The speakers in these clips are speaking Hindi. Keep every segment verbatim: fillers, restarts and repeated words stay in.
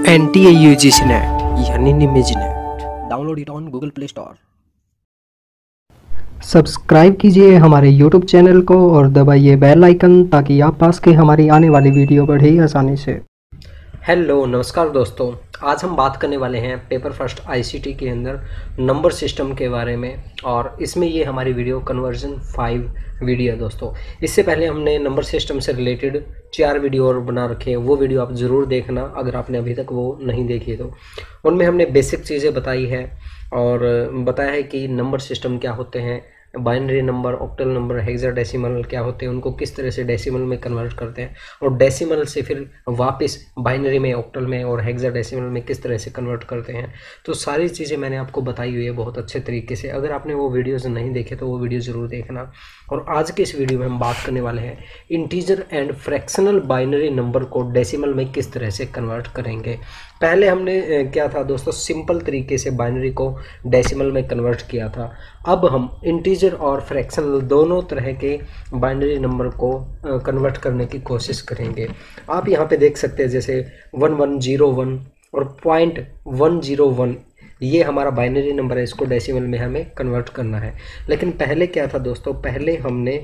N T A U G C net यानी निमिज net. Download it on Google Play Store. Subscribe कीजिए हमारे यूट्यूब चैनल को और दबाइए बेल आइकन ताकि आप पास के हमारी आने वाली वीडियो बढ़े आसानी से। हेलो नमस्कार दोस्तों, आज हम बात करने वाले हैं पेपर फर्स्ट आईसीटी के अंदर नंबर सिस्टम के बारे में। और इसमें ये हमारी वीडियो कन्वर्जन फाइव वीडियो है दोस्तों। इससे पहले हमने नंबर सिस्टम से रिलेटेड चार वीडियो और बना रखे हैं, वो वीडियो आप ज़रूर देखना अगर आपने अभी तक वो नहीं देखी तो। उनमें हमने बेसिक चीज़ें बताई है और बताया है कि नंबर सिस्टम क्या होते हैं, binary number, octal number, hexadecimal क्या होते हैं, उनको किस तरह से डेसिमल में कन्वर्ट करते हैं और डेसिमल से फिर वापस बाइनरी में, ऑक्टल में और हेक्साडेसिमल में किस तरह से कन्वर्ट करते हैं। तो सारी चीज़ें मैंने आपको बताई हुई है बहुत अच्छे तरीके से। अगर आपने वो वीडियोज़ नहीं देखे तो वो वीडियो ज़रूर देखना। और आज के इस वीडियो में हम बात करने वाले हैं integer and fractional binary number को डेसिमल में किस तरह से कन्वर्ट करेंगे। पहले हमने क्या था दोस्तों, सिंपल तरीके से बाइनरी को डेसिमल में कन्वर्ट किया था। अब हम इंटीजर और फ्रैक्शनल दोनों तरह के बाइनरी नंबर को कन्वर्ट करने की कोशिश करेंगे। आप यहाँ पे देख सकते हैं जैसे वन वन जीरो वन और पॉइंट वन जीरो वन, ये हमारा बाइनरी नंबर है, इसको डेसिमल में हमें कन्वर्ट करना है। लेकिन पहले क्या था दोस्तों, पहले हमने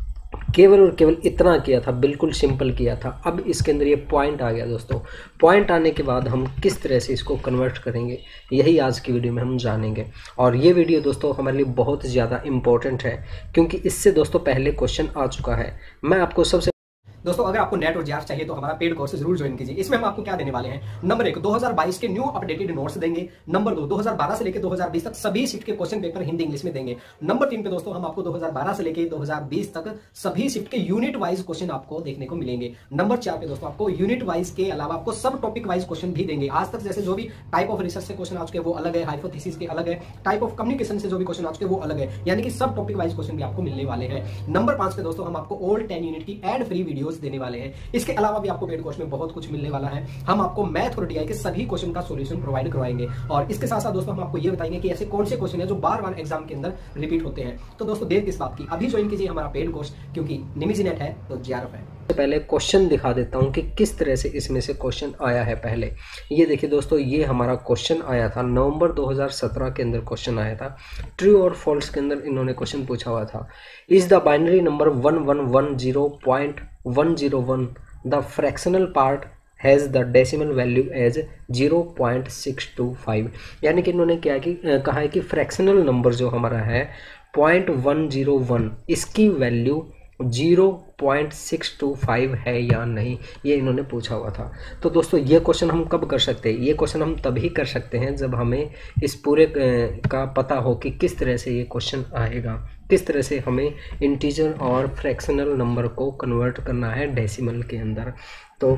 केवल और केवल इतना किया था, बिल्कुल सिंपल किया था। अब इसके अंदर ये पॉइंट आ गया दोस्तों। पॉइंट आने के बाद हम किस तरह से इसको कन्वर्ट करेंगे, यही आज की वीडियो में हम जानेंगे। और ये वीडियो दोस्तों हमारे लिए बहुत ज़्यादा इंपॉर्टेंट है क्योंकि इससे दोस्तों पहले क्वेश्चन आ चुका है। मैं आपको सबसे दोस्तों अगर आपको नेट और जेआरएफ चाहिए तो हमारा पेड कोर्स जरूर ज्वाइन कीजिए। इसमें हम आपको क्या देने वाले हैं, नंबर एक दो हज़ार बाईस के न्यू अपडेटेड नोट्स देंगे। नंबर दो दो हज़ार बारह से लेकर दो हज़ार बीस तक सभी शिफ्ट के क्वेश्चन पेपर हिंदी इंग्लिश में देंगे। नंबर तीन पे दोस्तों हम आपको दो हज़ार बारह से लेकर दो हज़ार बीस तक सभी शिफ्ट के यूनिट वाइज क्वेश्चन आपको देखने को मिलेंगे। नंबर चार पे दोस्तों आपको यूनिट वाइज के अलावा आपको सब टॉपिक वाइज क्वेश्चन भी देंगे। आज तक जैसे जो भी टाइप ऑफ रिसर्च से क्वेश्चन आ चुके वो अलग है, हाइपोथेसिस के अलग है, टाइप ऑफ कम्युनिकेशन से जो भी क्वेश्चन आ चुके वो अलग है, यानी कि सब टॉपिक वाइज क्वेश्चन भी आपको मिलने वाले हैं। नंबर पांच पे दोस्तों हम आपको ऑल टेन यूनिट की एड फ्री वीडियोस देने वाले हैं। इसके अलावा भी आपको पेड कोर्स में बहुत कुछ मिलने वाला है। हम आपको मैथ और डीआई के सभी क्वेश्चन का सॉल्यूशन प्रोवाइड करवाएंगे और इसके साथ साथ दोस्तों हम आपको ये बताएंगे कि ऐसे कौन से क्वेश्चन है जो बार बार एग्जाम के अंदर रिपीट होते हैं। तो दोस्तों देर किस बात की, अभी ज्वाइन कीजिए हमारा पेड कोर्स, क्योंकि निमिज नेट है तो जेआरएफ है। पहले क्वेश्चन दिखा देता हूं कि किस तरह से इसमें से क्वेश्चन आया है। पहले ये देखिए दोस्तों, ये हमारा क्वेश्चन आया था नवंबर दो हज़ार सत्रह के अंदर क्वेश्चन आया था। ट्रू और फॉल्स के अंदर इन्होंने क्वेश्चन पूछा हुआ था, is the binary number one one one zero point one zero one the fractional part has the decimal value as zero point six two five. यानी कि इन्होंने क्या कि कहा है कि फ्रैक्शनल नंबर जो हमारा है पॉइंट वन जीरो वन, इसकी value zero point six two five है या नहीं, ये इन्होंने पूछा हुआ था। तो दोस्तों ये क्वेश्चन हम कब कर सकते हैं, ये क्वेश्चन हम तभी कर सकते हैं जब हमें इस पूरे का पता हो कि किस तरह से ये क्वेश्चन आएगा, किस तरह से हमें इंटीजर और फ्रैक्शनल नंबर को कन्वर्ट करना है डेसिमल के अंदर। तो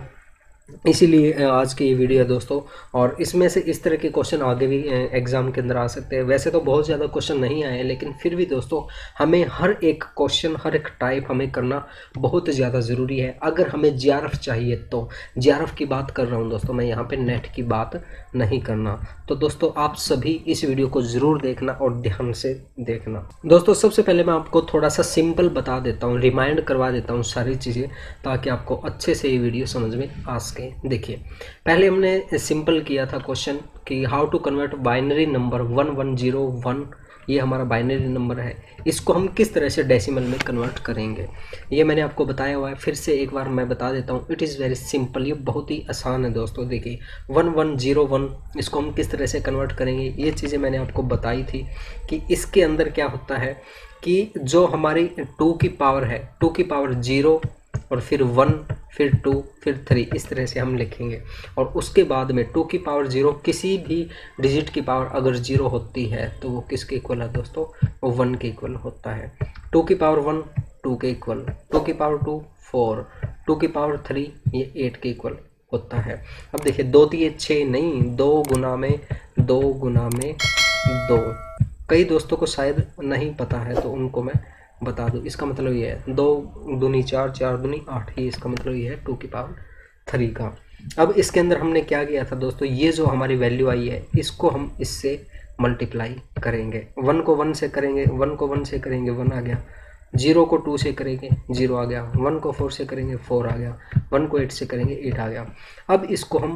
इसीलिए आज की ये वीडियो है दोस्तों। और इसमें से इस तरह के क्वेश्चन आगे भी एग्ज़ाम के अंदर आ सकते हैं। वैसे तो बहुत ज़्यादा क्वेश्चन नहीं आए, लेकिन फिर भी दोस्तों हमें हर एक क्वेश्चन, हर एक टाइप हमें करना बहुत ज़्यादा ज़रूरी है। अगर हमें जेआरएफ चाहिए तो जेआरएफ की बात कर रहा हूँ दोस्तों, मैं यहाँ पे नेट की बात नहीं करना। तो दोस्तों आप सभी इस वीडियो को ज़रूर देखना और ध्यान से देखना। दोस्तों सबसे पहले मैं आपको थोड़ा सा सिंपल बता देता हूँ, रिमाइंड करवा देता हूँ सारी चीज़ें, ताकि आपको अच्छे से ये वीडियो समझ में आ सके। देखिए पहले हमने सिंपल किया था क्वेश्चन कि how to convert binary number one one zero one, ये हमारा बाइनरी नंबर है, इसको हम किस तरह से डेसिमल में कन्वर्ट करेंगे, ये मैंने आपको बताया हुआ है। फिर से एक बार मैं बता देता हूँ, इट इज़ वेरी सिंपल, ये बहुत ही आसान है दोस्तों। देखिए वन वन जीरो वन, इसको हम किस तरह से कन्वर्ट करेंगे, ये चीज़ें मैंने आपको बताई थी कि इसके अंदर क्या होता है कि जो हमारी टू की पावर है, टू की पावर जीरो और फिर वन, फिर टू, फिर थ्री, इस तरह से हम लिखेंगे। और उसके बाद में टू की पावर जीरो, किसी भी डिजिट की पावर अगर जीरो होती है तो वो किसके इक्वल है दोस्तों, वो वन के इक्वल होता है। टू की पावर वन टू के इक्वल, टू की पावर टू फोर, टू की पावर थ्री ये एट के इक्वल होता है। अब देखिए दो दिए छः नहीं, दो गुना में दो गुना में दो। कई दोस्तों को शायद नहीं पता है तो उनको मैं बता दूं, इसका मतलब ये है दो दूनी चार, चार दूनी आठ, ही इसका मतलब ये है टू की पावर थ्री का। अब इसके अंदर हमने क्या किया था दोस्तों, ये जो हमारी वैल्यू आई है इसको हम इससे मल्टीप्लाई करेंगे। वन को वन से करेंगे, वन को वन से करेंगे, वन आ गया। जीरो को टू से करेंगे, जीरो आ गया। वन को फोर से करेंगे, फोर आ गया। वन को एट से करेंगे, एट आ गया। अब इसको हम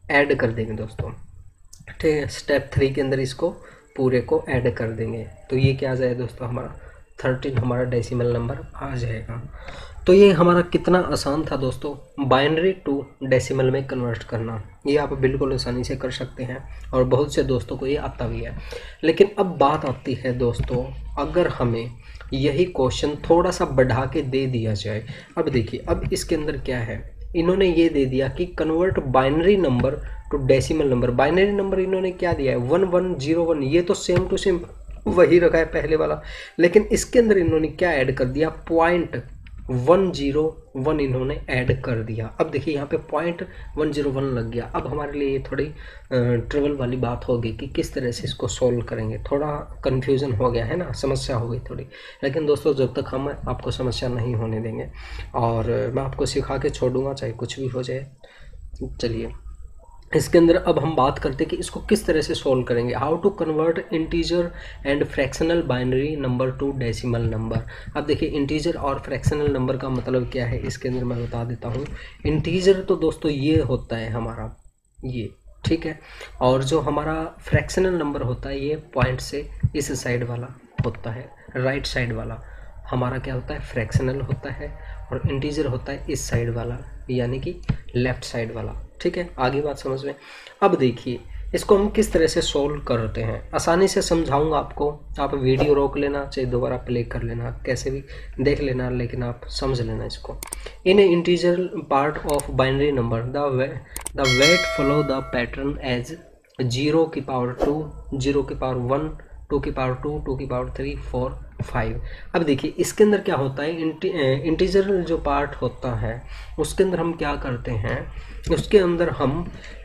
ऐड कर देंगे दोस्तों, ठीक है। स्टेप थ्री के अंदर इसको पूरे को ऐड कर देंगे, तो ये क्या आ जाएगा दोस्तों, हमारा थर्टीन हमारा डेसिमल नंबर आ जाएगा। तो ये हमारा कितना आसान था दोस्तों, बाइनरी टू डेसिमल में कन्वर्ट करना। ये आप बिल्कुल आसानी से कर सकते हैं और बहुत से दोस्तों को ये आता भी है। लेकिन अब बात आती है दोस्तों, अगर हमें यही क्वेश्चन थोड़ा सा बढ़ा के दे दिया जाए। अब देखिए, अब इसके अंदर क्या है, इन्होंने ये दे दिया कि convert binary number to decimal number. Binary number इन्होंने क्या दिया है, वन वन जीरो वन, ये तो सेम टू सेम वही रखा है पहले वाला, लेकिन इसके अंदर इन्होंने क्या ऐड कर दिया, पॉइंट वन जीरो वन इन्होंने ऐड कर दिया। अब देखिए यहाँ पे पॉइंट वन जीरो वन लग गया। अब हमारे लिए ये थोड़ी ट्रबल वाली बात होगी कि किस तरह से इसको सॉल्व करेंगे। थोड़ा कन्फ्यूज़न हो गया है ना, समस्या हो गई थोड़ी, लेकिन दोस्तों जब तक हम आपको समस्या नहीं होने देंगे और मैं आपको सिखा के छोड़ूंगा चाहे कुछ भी हो जाए। चलिए इसके अंदर अब हम बात करते हैं कि इसको किस तरह से सॉल्व करेंगे। How to convert integer and fractional binary number to decimal number. अब देखिए इंटीजर और फ्रैक्शनल नंबर का मतलब क्या है, इसके अंदर मैं बता देता हूँ। इंटीजर तो दोस्तों ये होता है हमारा ये, ठीक है, और जो हमारा फ्रैक्शनल नंबर होता है ये पॉइंट से इस साइड वाला होता है, राइट साइड वाला हमारा क्या होता है, फ्रैक्शनल होता है, और इंटीजर होता है इस साइड वाला यानी कि लेफ्ट साइड वाला, ठीक है। आगे बात समझ में। अब देखिए इसको हम किस तरह से सोल्व करते हैं, आसानी से समझाऊंगा आपको। आप वीडियो रोक लेना, चाहे दोबारा प्ले कर लेना, कैसे भी देख लेना, लेकिन आप समझ लेना इसको। In integer part of binary number the way the weight follow the pattern as zero की पावर टू, जीरो की पावर वन, टू की पावर टू, टू की पावर थ्री, फोर, फाइव। अब देखिए इसके अंदर क्या होता है, इंटी, इंटीजर जो पार्ट होता है उसके अंदर हम क्या करते हैं, उसके अंदर हम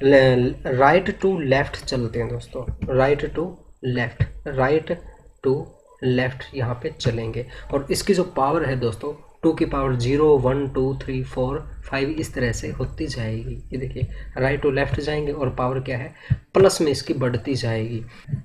राइट टू लेफ्ट चलते हैं दोस्तों, right to left, right to left यहाँ पे चलेंगे। और इसकी जो पावर है दोस्तों, टू की power zero, one, two, three, four, five, इस तरह से होती जाएगी। ये देखिए राइट टू लेफ्ट जाएंगे और पावर क्या है, प्लस में इसकी बढ़ती जाएगी।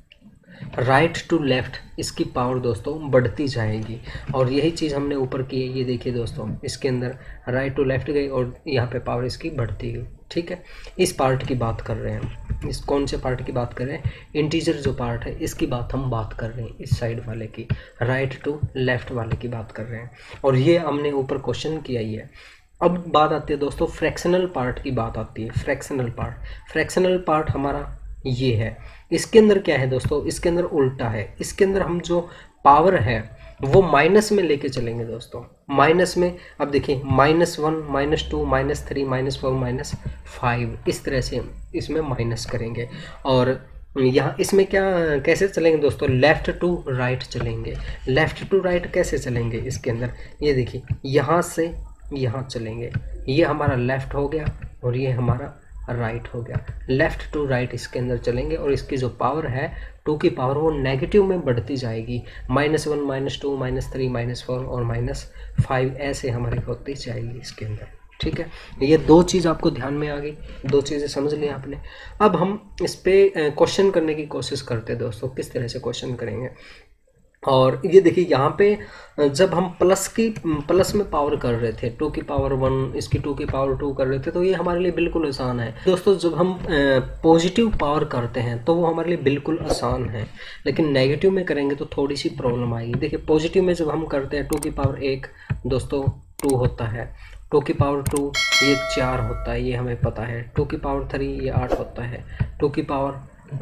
राइट टू लेफ्ट इसकी पावर दोस्तों बढ़ती जाएगी, और यही चीज़ हमने ऊपर की है। ये देखिए दोस्तों, इसके अंदर राइट टू लेफ्ट गई और यहाँ पे पावर इसकी बढ़ती गई, ठीक है। इस पार्ट की बात कर रहे हैं, इस कौन से पार्ट की बात कर रहे हैं, इंटीजर जो पार्ट है इसकी बात हम बात कर रहे हैं, इस साइड वाले की, राइट टू लेफ्ट वाले की बात कर रहे हैं, और ये हमने ऊपर क्वेश्चन किया ही है। अब बात आती है दोस्तों फ्रैक्शनल पार्ट की बात आती है। फ्रैक्शनल पार्ट फ्रैक्शनल पार्ट हमारा ये है। इसके अंदर क्या है दोस्तों, इसके अंदर उल्टा है। इसके अंदर हम जो पावर है वो माइनस में लेके चलेंगे दोस्तों, माइनस में। अब देखिए minus one, minus two, minus three, minus four, minus five, इस तरह से इसमें माइनस करेंगे। और यहाँ इसमें क्या कैसे चलेंगे दोस्तों, लेफ़्ट टू राइट चलेंगे। लेफ़्ट टू राइट कैसे चलेंगे इसके अंदर, ये देखिए यहाँ से यहाँ चलेंगे, ये हमारा लेफ़्ट हो गया और ये हमारा राइट हो गया। लेफ़्ट टू राइट इसके अंदर चलेंगे और इसकी जो पावर है टू की पावर वो नेगेटिव में बढ़ती जाएगी। Minus one, minus two, minus three, minus four और माइनस फाइव, ऐसे हमारी होती जाएगी इसके अंदर, ठीक है। ये दो चीज़ आपको ध्यान में आ गई, दो चीज़ें समझ ली आपने। अब हम इस पर क्वेश्चन करने की कोशिश करते हैं दोस्तों, किस तरह से क्वेश्चन करेंगे। और ये देखिए यहाँ पे जब हम प्लस की प्लस में पावर कर रहे थे, टू की पावर वन, इसकी टू की पावर टू कर रहे थे, तो ये हमारे लिए बिल्कुल आसान है दोस्तों। जब हम पॉजिटिव पावर करते हैं तो वो हमारे लिए बिल्कुल आसान है, लेकिन नेगेटिव में करेंगे तो थोड़ी सी प्रॉब्लम आएगी। देखिए पॉजिटिव में जब हम करते हैं, टू की पावर एक दोस्तों टू होता है, टू की पावर टू ये चार होता है, ये हमें पता है। टू की पावर थ्री ये आठ होता है। टू की पावर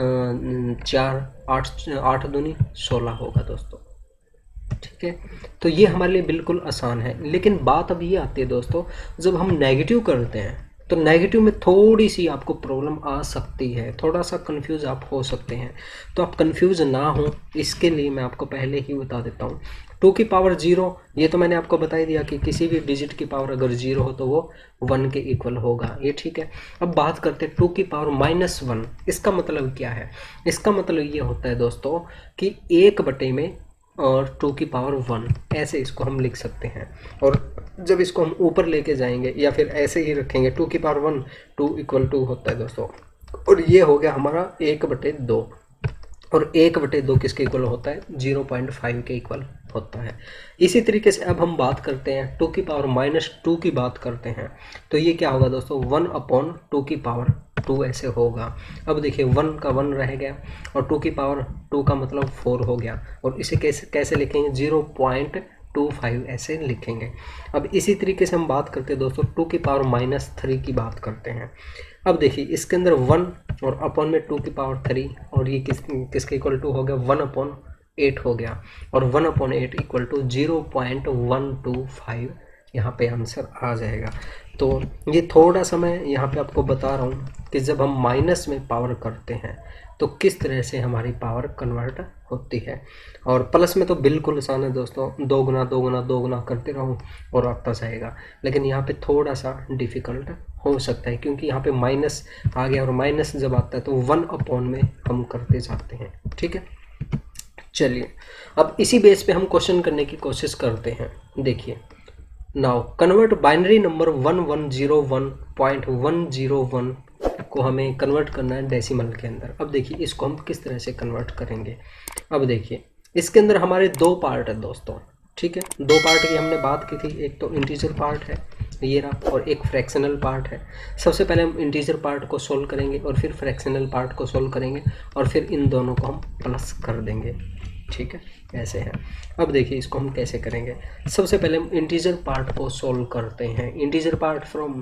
चार, आठ, आठ दूनी सोलह होगा दोस्तों, ठीक है। तो ये हमारे लिए बिल्कुल आसान है। लेकिन बात अब ये आती है दोस्तों, जब हम नेगेटिव करते हैं तो नेगेटिव में थोड़ी सी आपको प्रॉब्लम आ सकती है, थोड़ा सा कंफ्यूज आप हो सकते हैं। तो आप कंफ्यूज ना हो इसके लिए मैं आपको पहले ही बता देता हूँ। टू की पावर जीरो, ये तो मैंने आपको बता ही दिया कि किसी भी डिजिट की पावर अगर जीरो हो तो वो वन के इक्वल होगा, ये ठीक है। अब बात करते हैं टू की पावर माइनस वन, इसका मतलब क्या है। इसका मतलब ये होता है दोस्तों कि एक बटे में और टू की पावर वन, ऐसे इसको हम लिख सकते हैं। और जब इसको हम ऊपर लेके जाएंगे या फिर ऐसे ही रखेंगे, टू की power one, two equal to होता है दोस्तों। और ये हो गया हमारा एक बटे दो, और एक बटे दो किसके इक्वल होता है, जीरो पॉइंट फाइव के इक्वल होता है। इसी तरीके से अब हम बात करते हैं टू की पावर माइनस टू की बात करते हैं, तो ये क्या होगा दोस्तों, वन अपॉन टू की पावर टू ऐसे होगा। अब देखिए वन का वन रह गया और टू की पावर टू का मतलब फोर हो गया, और इसे कैसे कैसे लिखेंगे, जीरो पॉइंट टू फाइव ऐसे लिखेंगे। अब इसी तरीके से हम बात करते हैं दोस्तों टू की पावर माइनस थ्री की बात करते हैं। अब देखिए इसके अंदर वन और अपॉन में टू की पावर थ्री, और ये किस किसके इक्वल टू हो गया, वन अपॉन एट हो गया, और one upon eight equal to zero point one two five यहाँ पे आंसर आ जाएगा। तो ये थोड़ा सा मैं यहाँ पे आपको बता रहा हूँ कि जब हम माइनस में पावर करते हैं तो किस तरह से हमारी पावर कन्वर्ट होती है, और प्लस में तो बिल्कुल आसान है दोस्तों, दो गुना दो गुना दो गुना करते रहो और आता जाएगा। लेकिन यहाँ पे थोड़ा सा डिफ़िकल्ट हो सकता है क्योंकि यहाँ पे माइनस आ गया, और माइनस जब आता है तो वन अपॉन में हम करते जाते हैं। ठीक है, चलिए अब इसी बेस पे हम क्वेश्चन करने की कोशिश करते हैं। देखिए now convert binary number one one zero one point one zero one को हमें कन्वर्ट करना है डेसिमल के अंदर। अब देखिए इसको हम किस तरह से कन्वर्ट करेंगे। अब देखिए इसके अंदर हमारे दो पार्ट है दोस्तों, ठीक है, दो पार्ट की हमने बात की थी, एक तो इंटीजर पार्ट है ये रहा और एक फ्रैक्शनल पार्ट है। सबसे पहले हम इंटीजर पार्ट को सोल्व करेंगे और फिर फ्रैक्शनल पार्ट को सोल्व करेंगे और फिर इन दोनों को हम प्लस कर देंगे। ठीक है, ऐसे है। अब देखिए इसको हम कैसे करेंगे। सबसे पहले हम इंटीजर पार्ट को सोल्व करते हैं। Integer part from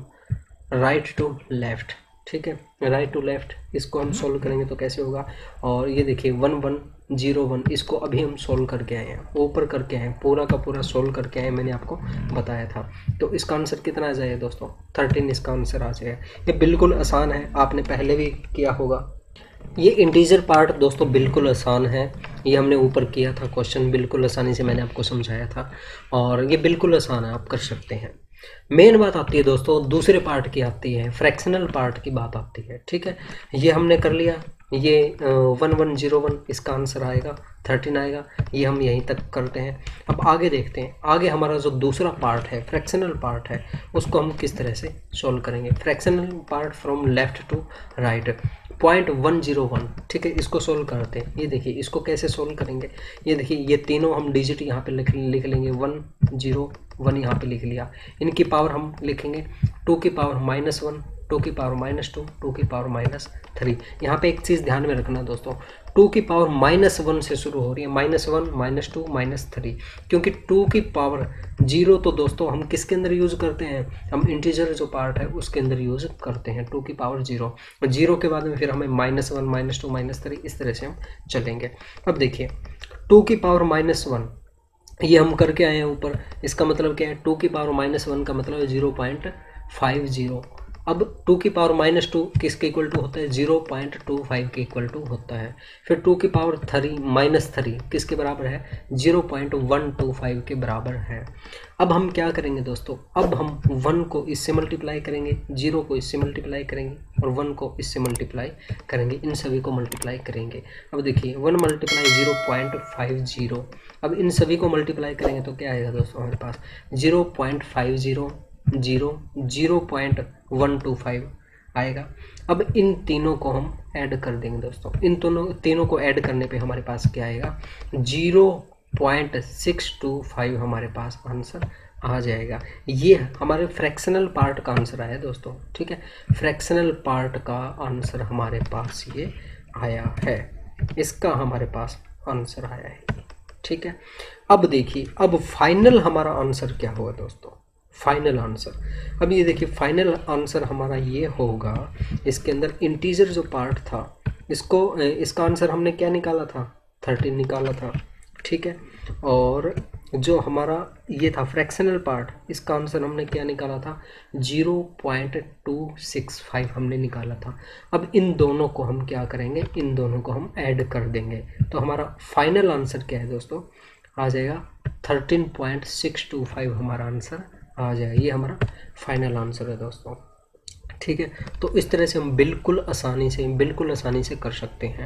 right to left, ठीक है, राइट टू लेफ्ट इसको हम सोल्व करेंगे तो कैसे होगा। और ये देखिए वन वन जीरो वन इसको अभी हम सोल्व करके आए हैं, ऊपर करके आए हैं, पूरा का पूरा सोल्व करके आए हैं, मैंने आपको बताया था। तो इसका आंसर कितना आ जाएगा दोस्तों, थर्टीन इसका आंसर आ जाएगा। ये बिल्कुल आसान है, आपने पहले भी किया होगा। ये इंटीजर पार्ट दोस्तों बिल्कुल आसान है, ये हमने ऊपर किया था क्वेश्चन, बिल्कुल आसानी से मैंने आपको समझाया था और ये बिल्कुल आसान है, आप कर सकते हैं। मेन बात आती है दोस्तों दूसरे पार्ट की आती है, फ्रैक्शनल पार्ट की बात आती है। ठीक है, ये हमने कर लिया, ये वन वन जीरो वन इसका आंसर आएगा, थर्टीन आएगा, ये हम यहीं तक करते हैं। अब आगे देखते हैं, आगे हमारा जो दूसरा पार्ट है फ्रैक्शनल पार्ट है उसको हम किस तरह से सोल्व करेंगे। Fractional part from left to right point one zero one, ठीक है, इसको सोल्व करते हैं। ये देखिए इसको कैसे सोल्व करेंगे, ये देखिए ये तीनों हम डिजिट यहाँ पे लिख लिख लेंगे, वन जीरो वन यहाँ पे लिख लिया। इनकी पावर हम लिखेंगे टू की पावर माइनस वन, टू की पावर माइनस टू, टू की पावर माइनस थ्री। यहाँ पे एक चीज़ ध्यान में रखना दोस्तों, टू की पावर माइनस वन से शुरू हो रही है, minus one minus two minus three, क्योंकि टू की पावर जीरो तो दोस्तों हम किसके अंदर यूज़ करते हैं, हम इंटीजर जो पार्ट है उसके अंदर यूज़ करते हैं। टू की पावर जीरो, जीरो के बाद में फिर हमें minus one minus two minus three इस तरह से हम चलेंगे। अब देखिए टू की पावर माइनस वन ये हम करके आए हैं ऊपर, इसका मतलब क्या है, टू की पावर माइनस वन का मतलब है जीरो पॉइंट फाइव जीरो। अब टू की पावर माइनस टू किसके इक्वल टू होता है, जीरो पॉइंट टू फाइव के इक्वल टू होता है। फिर टू की पावर थ्री माइनस थ्री किसके बराबर है, zero point one two five के बराबर है। अब हम क्या करेंगे दोस्तों, अब हम वन को इससे मल्टीप्लाई करेंगे, जीरो को इससे मल्टीप्लाई करेंगे और वन को इससे मल्टीप्लाई करेंगे, इन सभी को मल्टीप्लाई करेंगे। अब देखिए one multiply zero point five zero, अब इन सभी को मल्टीप्लाई करेंगे तो क्या आएगा दोस्तों हमारे पास, zero point five zero zero zero point one two five आएगा। अब इन तीनों को हम ऐड कर देंगे दोस्तों, इन दोनों तीनों को ऐड करने पे हमारे पास क्या आएगा, zero point six two five हमारे पास आंसर आ जाएगा। ये हमारे फ्रैक्शनल पार्ट का आंसर आया दोस्तों। ठीक है, फ्रैक्शनल पार्ट का आंसर हमारे पास ये आया है, इसका हमारे पास आंसर आया है। ठीक है, अब देखिए अब फाइनल हमारा आंसर क्या होगा दोस्तों, फाइनल आंसर। अब ये देखिए फाइनल आंसर हमारा ये होगा, इसके अंदर इंटीजर जो पार्ट था इसको इसका आंसर हमने क्या निकाला था, थर्टीन निकाला था। ठीक है, और जो हमारा ये था फ्रैक्शनल पार्ट इसका आंसर हमने क्या निकाला था, zero point two six five हमने निकाला था। अब इन दोनों को हम क्या करेंगे, इन दोनों को हम ऐड कर देंगे तो हमारा फाइनल आंसर क्या है दोस्तों, आ जाएगा thirteen point six two five हमारा आंसर आ जाएगा। ये हमारा फाइनल आंसर है दोस्तों। ठीक है, तो इस तरह से हम बिल्कुल आसानी से बिल्कुल आसानी से कर सकते हैं।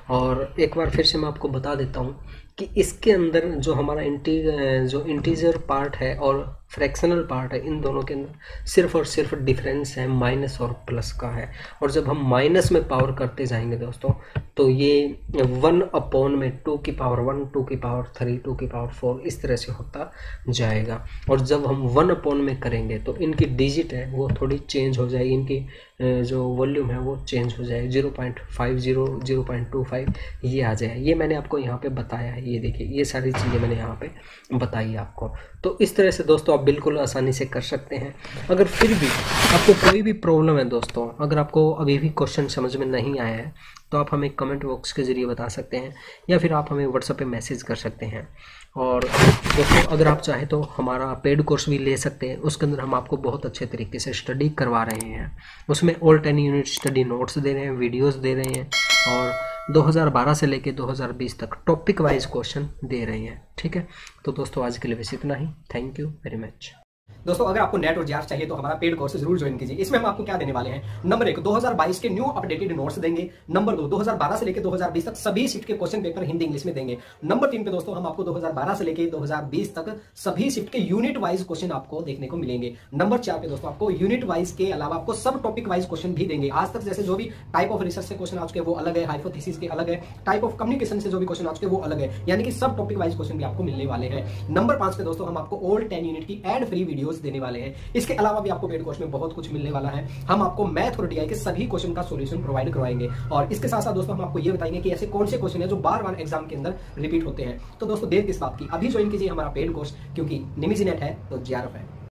और एक बार फिर से मैं आपको बता देता हूँ कि इसके अंदर जो हमारा इंटी जो इंटीजर पार्ट है और फ्रैक्शनल पार्ट है, इन दोनों के अंदर सिर्फ और सिर्फ डिफरेंस है माइनस और प्लस का है। और जब हम माइनस में पावर करते जाएंगे दोस्तों तो ये वन अपॉन में टू की पावर वन, टू की पावर थ्री, टू की पावर फोर इस तरह से होता जाएगा। और जब हम वन अपॉन में करेंगे तो इनकी डिजिट है वो थोड़ी चेंज हो जाएगी, इनकी जो वॉल्यूम है वो चेंज हो जाएगी, zero point five zero, zero point two five ये आ जाए। ये मैंने आपको यहाँ पे बताया है, ये देखिए ये सारी चीज़ें मैंने यहाँ पे बताई आपको। तो इस तरह से दोस्तों आप बिल्कुल आसानी से कर सकते हैं। अगर फिर भी आपको कोई भी प्रॉब्लम है दोस्तों, अगर आपको अभी भी क्वेश्चन समझ में नहीं आया है तो आप हमें कमेंट बॉक्स के ज़रिए बता सकते हैं या फिर आप हमें व्हाट्सएप पे मैसेज कर सकते हैं। और दोस्तों अगर आप चाहें तो हमारा पेड कोर्स भी ले सकते हैं, उसके अंदर हम आपको बहुत अच्छे तरीके से स्टडी करवा रहे हैं। उसमें all ten unit study notes दे रहे हैं, वीडियोस दे रहे हैं और दो हज़ार बारह से लेके दो हज़ार बीस तक टॉपिक वाइज क्वेश्चन दे रहे हैं। ठीक है, तो दोस्तों आज के लिए बस इतना ही। Thank you very much. दोस्तों अगर आपको नेट और जी आर एफ चाहिए तो हमारा पेड कोर्स जरूर ज्वाइन कीजिए। इसमें हम आपको क्या देने वाले हैं, नंबर एक दो हज़ार बाईस के न्यू अपडेटेड नोट्स देंगे। नंबर दो दो हज़ार बारह से लेकर दो हज़ार बीस तक सभी शिफ्ट के क्वेश्चन पेपर हिंदी इंग्लिश में देंगे। नंबर तीन पे दोस्तों हम आपको दो हज़ार बारह से लेकर दो हज़ार बीस तक सभी शिफ्ट के यूनिट वाइज क्वेश्चन आपको देखने को मिलेंगे। नंबर चार पे दोस्तों आपको यूनिट वाइज के अलावा आपको सब टॉपिक वाइज क्वेश्चन भी देंगे। आज तक जैसे जो भी टाइप ऑफ रिसर्च से क्वेश्चन आ चुके वो अलग है, हाइपोथेसिस के अलग है, टाइप ऑफ कम्युनिकेशन से जो भी क्वेश्चन आ चुके वो अलग है, यानी कि सब टॉपिक वाइज क्वेश्चन भी आपको मिलने वाले हैं। नंबर पांच पे दोस्तों हम आपको ऑल टेन यूनिट की एड फ्री वीडियोस देने वाले हैं। इसके अलावा भी आपको पेड कोर्स में बहुत कुछ मिलने वाला है। हम आपको मैथ और डीआई के सभी क्वेश्चन का सॉल्यूशन प्रोवाइड करवाएंगे और इसके साथ साथ दोस्तों हम आपको ये बताएंगे कि ऐसे कौन से क्वेश्चन है जो बार बार एग्जाम के अंदर रिपीट होते हैं। तो दोस्तों देर किस बात की, अभी ज्वाइन कीजिए हमारा पेड कोर्स, क्योंकि निमिजी नेट है तो जी आर एफ है।